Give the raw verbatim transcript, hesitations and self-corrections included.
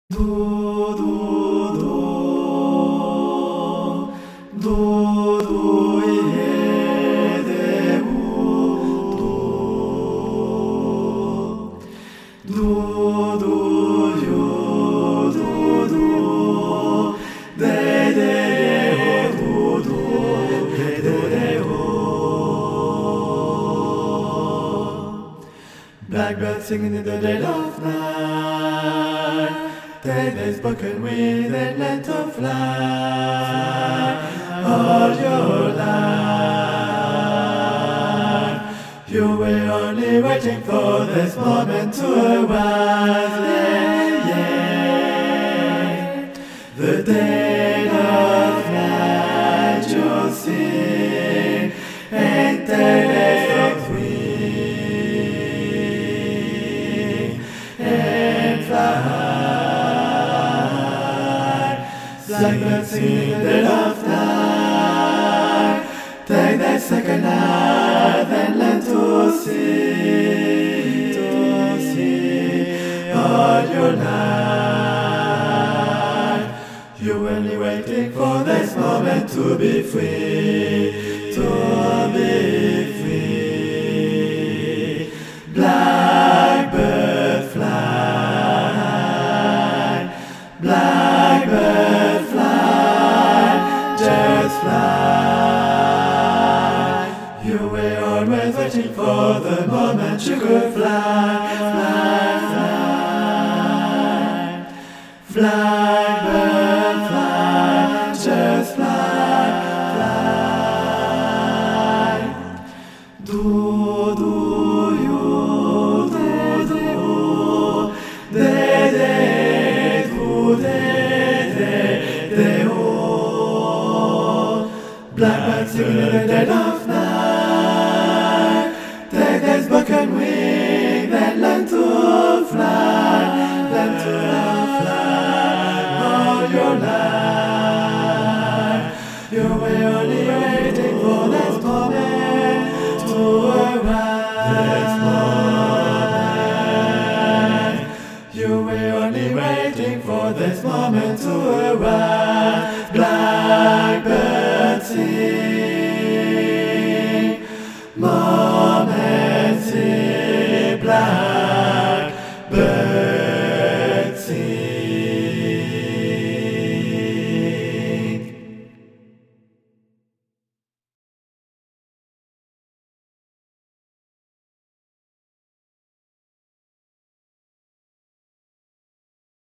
Do, do, do, do, do, ye, de, u, do, do, do, yo, do, do, de, de, do, do, de, de, de, o. Blackbird singing in the dead of night. They they spoken with and let to fly all your life. You were only waiting for this moment to arrive. Yeah, yeah. The dead of night you'll sing and tell us free and fly. Blackbird singing in the dead of night. Take that second life and learn to see, to see all your life. You're only waiting for this moment to be free, to be free. Blackbird fly, blackbird just fly. You were always waiting for the moment you could fly, fly, fly. Blackbird fly, just fly, fly. Do, do, yo, do, do, de, de, do, de, de, de, oh. Blackbird singing in the dead of night. Take this broken wing, then learn to fly, learn to fly all your life. You were only waiting for this moment to arrive. This moment. You were only waiting for this moment to arrive. Blackbird.